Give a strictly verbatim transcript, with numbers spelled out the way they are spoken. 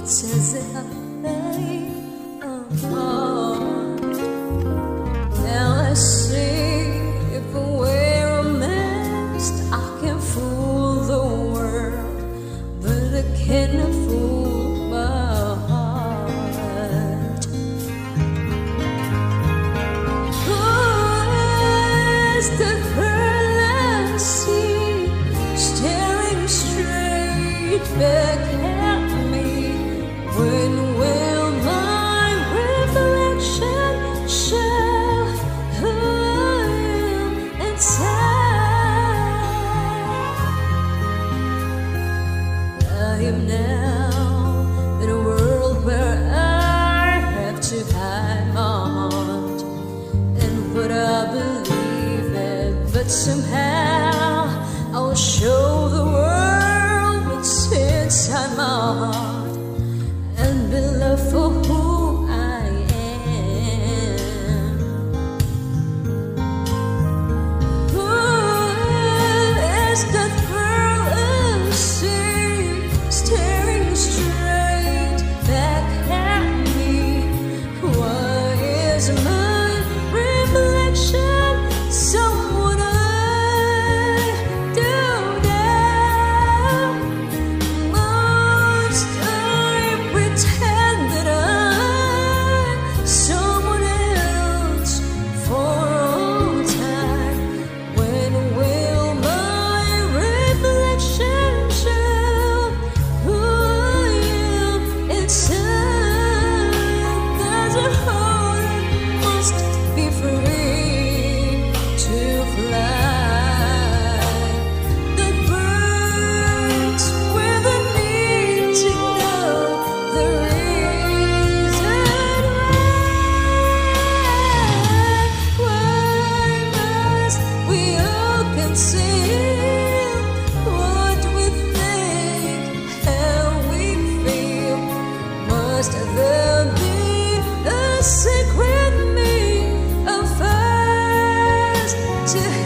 as if they are. Now I see, if I wear a mask, I can fool the world, but I cannot fool my heart. Who is the girl I see staring straight back at me? When will my reflection show who I am inside? I am now in a world where I have to hide my heart and what I believe in, but somehow I will show the world what's inside my heart and be loved for who I am. Who is that girl I see staring straight back at me? Why is my reflection someone I don't know? Must I pretend that I'm someone else for all time? When will my reflection show who I am inside? There's a heart must be free to fly. The birds with a need to know the reason why. Why must we all conceal what we think, how we feel? Must there be a secret me of us to